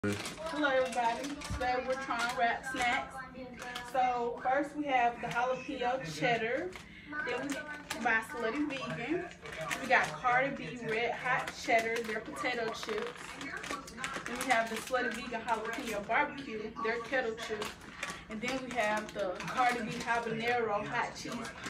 Hello everybody, today we're trying wrap snacks. So first we have the jalapeno cheddar, then we buy Slutty Vegan. We got Cardi B red hot cheddar, they're potato chips. Then we have the Slutty Vegan jalapeno barbecue, they're kettle chips. And then we have the Cardi B habanero hot cheese